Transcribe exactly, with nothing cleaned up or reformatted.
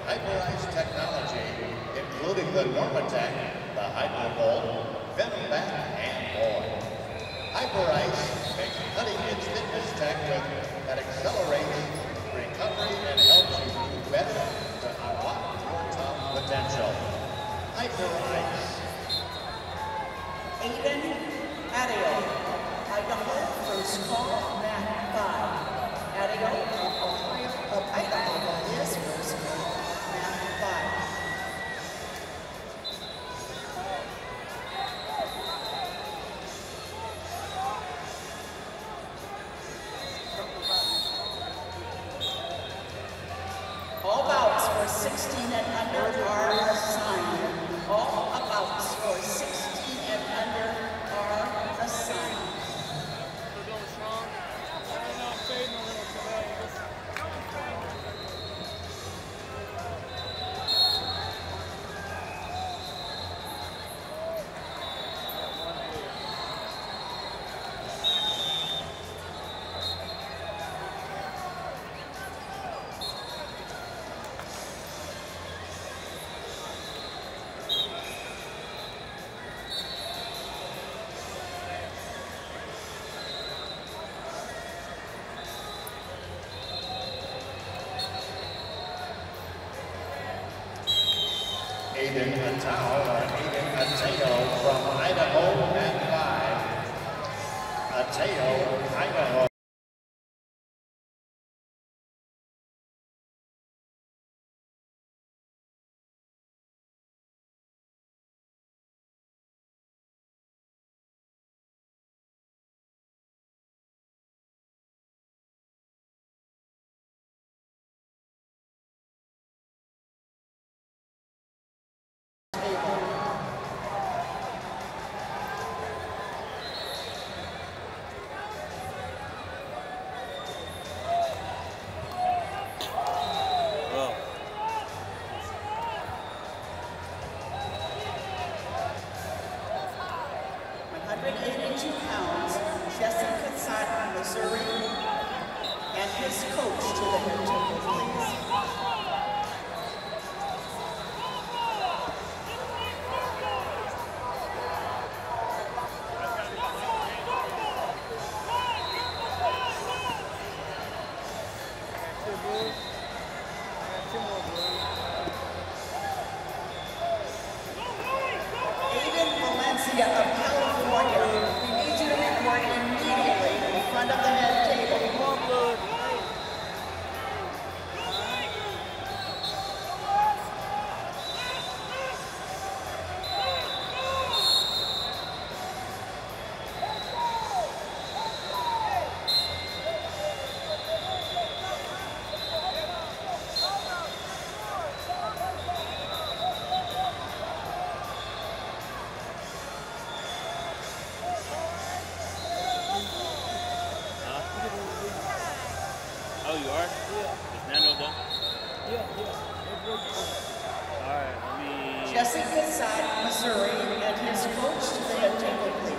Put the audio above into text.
HyperIce technology, including the Normatec, the HyperVolt, Venom Bat, and more. HyperIce makes cutting-edge fitness tech with, that accelerates recovery and helps you do better to unlock your top potential. HyperIce. Aiden Adio, Idaho, first call, mat five. Adio of Ohio, of Idaho, that is first call, mat five. All bouts for sixteen and under are assigned. All bouts for sixteen and under are assigned. We're going strong. Right now, fading a little today. Aiden Atao or Aiden Ateo from Idaho at five. Ateo, Idaho. one hundred eighty-two pounds, Jesse Katsat, Missouri, and his coach to the head table, please. Aiden Valencia of California, we need you to report immediately in front of the head table. Oh, you are? Yeah. Is Nando done? Yeah, yeah. All right, let me... Jesse Katsat, Missouri, and his coach to the head table, please.